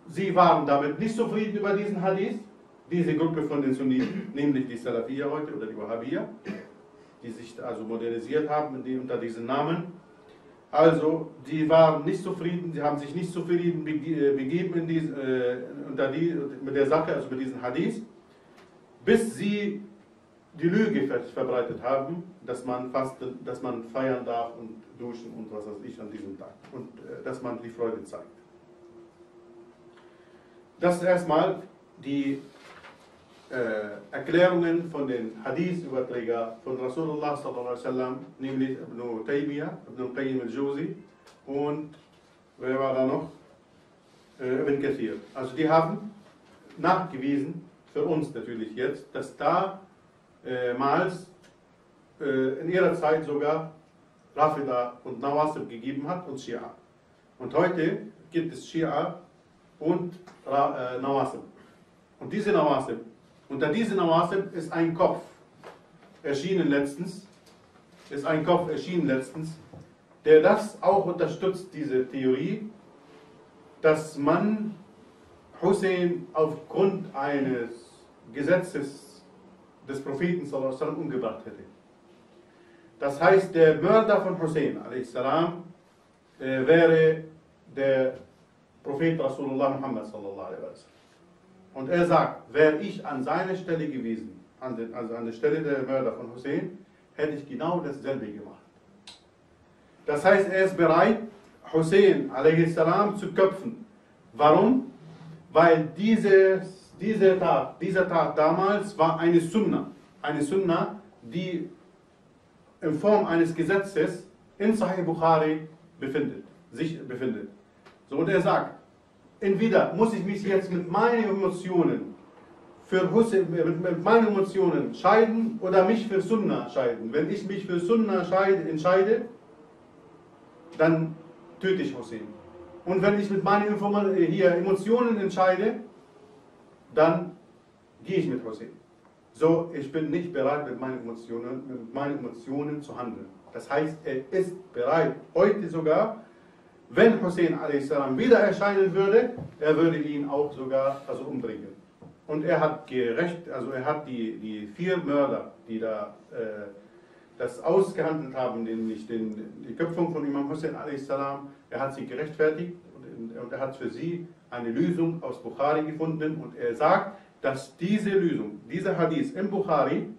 sie waren damit nicht zufrieden über diesen Hadith, diese Gruppe von den Sunniten, nämlich die Salafiyya heute oder die Wahhabiyya, die sich also modernisiert haben unter diesen Namen. Also, die waren nicht zufrieden, sie haben sich nicht zufrieden begeben mit der Sache, also mit diesem Hadith, bis sie die Lüge verbreitet haben, dass man fasten, dass man feiern darf und duschen und was weiß ich an diesem Tag und dass man die Freude zeigt. Das ist erstmal die Erklärungen von den Hadith-Überträgern von Rasulullah sallallahu alaihi wasallam, nämlich Ibn Taymiyyah, Ibn Qayyim al-Jawzi und wer war da noch? Ibn Kathir. Also die haben nachgewiesen, für uns natürlich jetzt, dass damals in ihrer Zeit sogar Rafida und Nawasib gegeben hat und Shia. Und heute gibt es Shia und Nawasib. Und diese Nawasib, unter diesen Nawasib ist ein Kopf erschienen letztens, der das auch unterstützt, diese Theorie, dass man Hussein aufgrund eines Gesetzes des Propheten sallallahu alaihi wasallam umgebracht hätte. Das heißt, der Mörder von Hussein a.s. Wäre der Prophet Rasulullah Muhammad sallallahu alaihi wasallam. Und er sagt, wäre ich an seiner Stelle gewesen, also an der Stelle der Mörder von Hussein, hätte ich genau dasselbe gemacht. Das heißt, er ist bereit, Hussein a.s. zu köpfen. Warum? Weil diese Tat damals war eine Sunna, die in Form eines Gesetzes in Sahih Bukhari sich befindet. So, und er sagt, entweder muss ich mich jetzt mit meinen Emotionen für Hussein, mit meinen Emotionen scheiden oder mich für Sunna scheiden. Wenn ich mich für Sunna entscheide, dann töte ich Hussein. Und wenn ich mit meinen Emotionen entscheide, dann gehe ich mit Hussein. So, ich bin nicht bereit, mit meinen Emotionen zu handeln. Das heißt, er ist bereit, heute sogar, wenn Hussein a.s. wieder erscheinen würde, er würde ihn auch sogar umbringen. Und er hat gerecht, also er hat die 4 Mörder, die da das ausgehandelt haben, nämlich die Köpfung von Imam Hussein a.s., er hat sie gerechtfertigt und er hat für sie eine Lösung aus Bukhari gefunden und er sagt, dass diese Lösung, dieser Hadith im Bukhari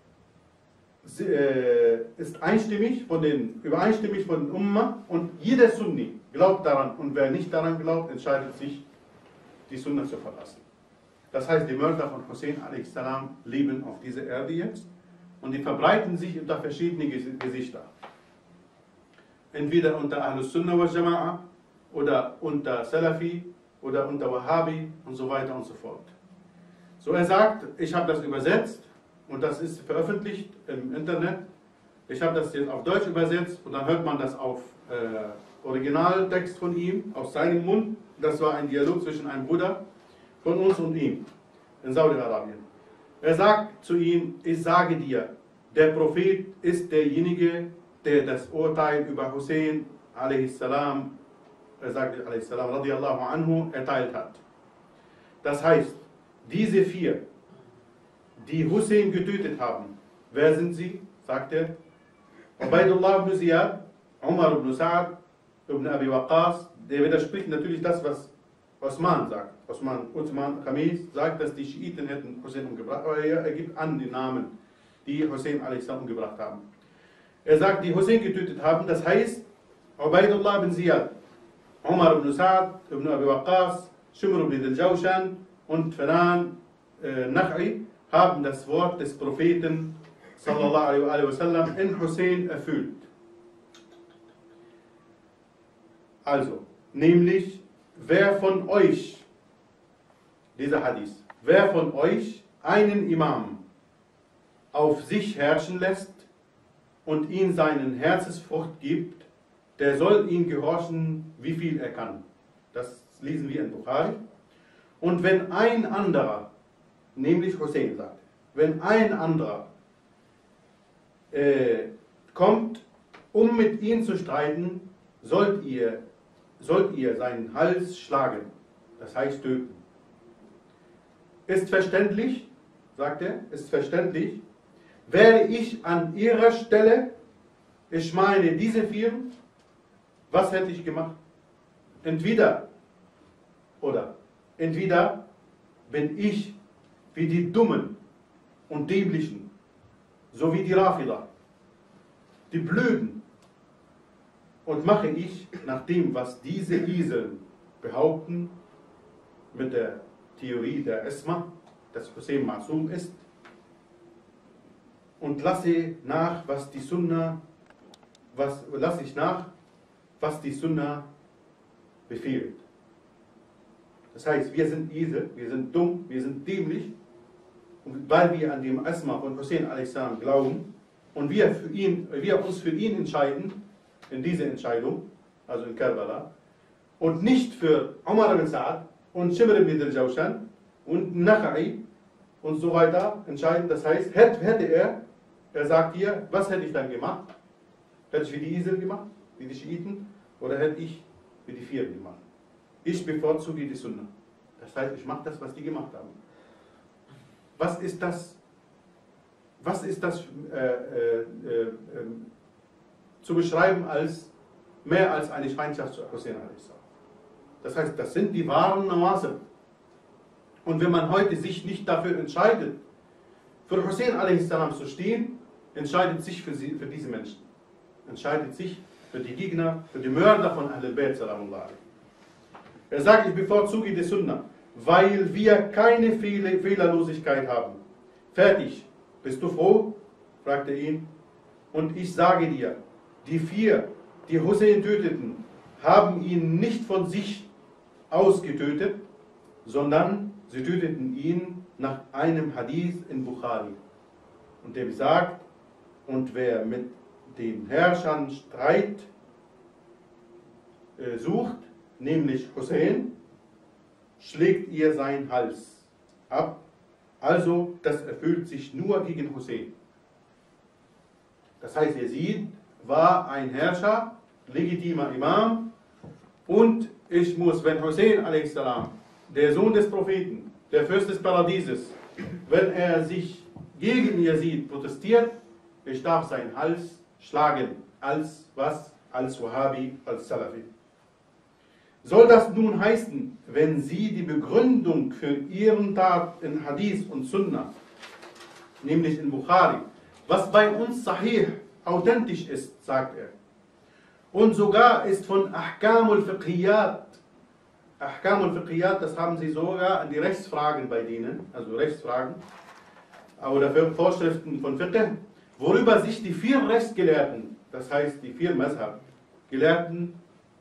ist übereinstimmig von den Ummah und jeder Sunni glaubt daran und wer nicht daran glaubt, entscheidet sich, die Sunna zu verlassen. Das heißt, die Mörder von Hussein a.s. leben auf dieser Erde jetzt und die verbreiten sich unter verschiedene Gesichter. Entweder unter Ahlus Sunnah wal Jama'a oder unter Salafi oder unter Wahhabi und so weiter und so fort. So, er sagt, ich habe das übersetzt und das ist veröffentlicht im Internet. Ich habe das jetzt auf Deutsch übersetzt und dann hört man das auf Originaltext von ihm, aus seinem Mund. Das war ein Dialog zwischen einem Bruder von uns und ihm in Saudi-Arabien. Er sagt zu ihm, ich sage dir, der Prophet ist derjenige, der das Urteil über Hussein a.s., er sagt a.s. radiallahu anhu, erteilt hat. Das heißt, diese 4, die Hussein getötet haben, wer sind sie? Sagt er. Ubaydullah ibn Ziyad, Umar ibn Sa'ad, ibn Abi Waqqas, der widerspricht natürlich das, was Osman sagt. Uthman Khamis sagt, dass die Schiiten hätten Hussein umgebracht, aber er gibt an die Namen, die Hussein a.s. umgebracht haben. Er sagt, die Hussein getötet haben, das heißt, Ubaydullah ibn Ziyad, Umar ibn Sa'ad, ibn Abi Waqqas, Shumr ibn al-Jawshan und Fanan Nakh'i haben das Wort des Propheten sallallahu alaihi wasallam in Hussein erfüllt. Also, nämlich, wer von euch, dieser Hadith, wer von euch einen Imam auf sich herrschen lässt und ihm seinen Herzensfrucht gibt, der soll ihm gehorchen, wie viel er kann. Das lesen wir in Bukhari. Und wenn ein anderer, nämlich Hussein sagt, wenn ein anderer kommt, um mit ihm zu streiten, sollt ihr seinen Hals schlagen. das heißt töten. Ist verständlich, sagt er, ist verständlich, wäre ich an ihrer Stelle, ich meine diese vier, was hätte ich gemacht? Entweder bin ich wie die Dummen und Dämlichen, so wie die Rafida, die Blöden, und mache ich nach dem, was diese Iseln behaupten, mit der Theorie der Isma, dass Hussein Ma'sum ist, und lasse nach, was die Sunna befehlt. Das heißt, wir sind Esel, wir sind dumm, wir sind dämlich, und weil wir an dem Asma von Hussein a.s. glauben und wir uns für ihn entscheiden, in diese Entscheidung, also in Karbala, und nicht für Umar ibn Sa'ad und Shimr ibn al-Jawshan und Nakhai und so weiter entscheiden. Das heißt, hätte er sagt hier, was hätte ich dann gemacht? Hätte ich wie die Esel gemacht, wie die Schiiten, oder hätte ich wie die Vier gemacht? Ich bevorzuge die Sunna. Das heißt, ich mache das, was die gemacht haben. Was ist das zu beschreiben als mehr als eine Feindschaft zu Hussein a.s.? Das heißt, das sind die wahren Nawasib. Und wenn man heute sich nicht dafür entscheidet, für Hussein a.s. zu stehen, entscheidet sich für diese Menschen. Entscheidet sich für die Gegner, für die Mörder von Ahlul Bayt salamullah. Er sagt, ich bevorzuge die Sunna, weil wir keine Fehlerlosigkeit haben. Fertig. Bist du froh? Fragte ihn. Und ich sage dir, die vier, die Hussein töteten, haben ihn nicht von sich aus getötet, sondern sie töteten ihn nach einem Hadith in Bukhari. Und der besagt, und wer mit den Herrschern Streit sucht, nämlich Hussein, schlägt ihr seinen Hals ab. Also, das erfüllt sich nur gegen Hussein. Das heißt, Yazid war ein Herrscher, legitimer Imam, und ich muss, wenn Hussein a.s., der Sohn des Propheten, der Fürst des Paradieses, wenn er sich gegen Yazid protestiert, ich darf seinen Hals schlagen, als was? Als Wahhabi, als Salafi. Soll das nun heißen, wenn Sie die Begründung für Ihren Tat in Hadith und Sunnah, nämlich in Bukhari, was bei uns sahih, authentisch ist, sagt er, und sogar ist von Ahkam al-Fiqhiyat, das haben Sie sogar an die Rechtsfragen bei denen, also Rechtsfragen, oder Vorschriften von Fiqh, worüber sich die vier Rechtsgelehrten, das heißt die vier Mazhab-Gelehrten,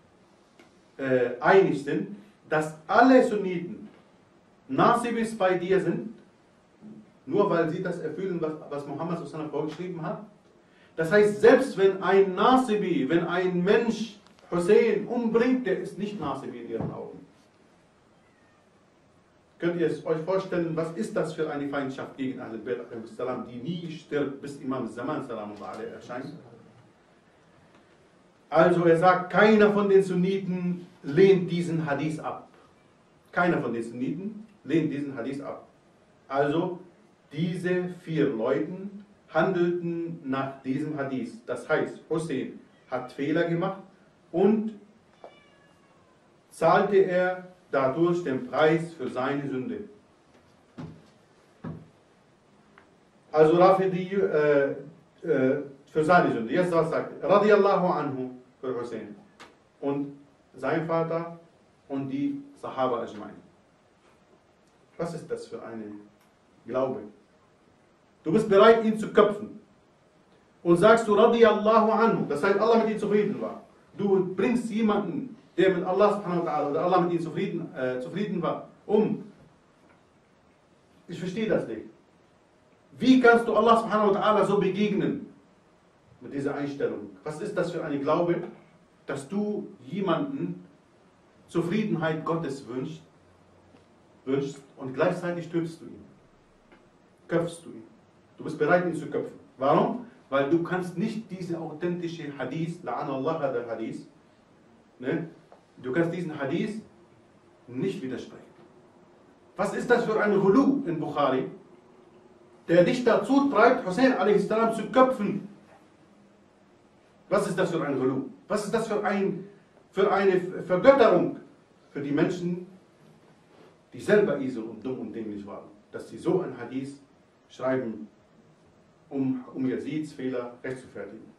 einig sind, dass alle Sunniten Nasibis bei dir sind, nur weil sie das erfüllen, was Muhammad vorgeschrieben hat. Das heißt, selbst wenn ein Nasibi, wenn ein Mensch Hussein umbringt, der ist nicht Nasibi in ihren Augen. Könnt ihr es euch vorstellen, was ist das für eine Feindschaft gegen Ahlul Bayt, die nie stirbt, bis Imam Zaman erscheint? Also er sagt, keiner von den Sunniten lehnt diesen Hadith ab. Keiner von den Sunniten lehnt diesen Hadith ab. Also diese vier Leuten handelten nach diesem Hadith. Das heißt, Hussein hat Fehler gemacht und zahlte er dadurch den Preis für seine Sünde. Also Rafidi für seine Sünde. Jetzt was sagt er? Radiallahu anhu für Hussein und sein Vater und die Sahaba Ajmain. Was ist das für eine Glaube? Du bist bereit, ihn zu köpfen und sagst du Radiallahu anhu, das heißt, Allah mit ihm zufrieden war. Du bringst jemanden, der mit Allah subhanahu wa ta'ala oder Allah mit ihm zufrieden war, um. Ich verstehe das nicht. Wie kannst du Allah subhanahu wa ta'ala so begegnen? Mit dieser Einstellung. Was ist das für eine Glaube, dass du jemanden Zufriedenheit Gottes wünschst und gleichzeitig tötest du ihn. Köpfst du ihn. Du bist bereit, ihn zu köpfen. Warum? Weil du kannst nicht diese authentische Hadith, La'an Allah der Hadith, ne? Du kannst diesen Hadith nicht widersprechen. Was ist das für ein Ghulu in Bukhari, der dich dazu treibt, Hussein a.s. zu köpfen? Was ist das für ein Ghulu? Was ist das für eine Vergötterung für die Menschen, die selber Esel und dumm und dämlich waren, dass sie so ein Hadith schreiben, um Yazids Fehler rechtfertigen?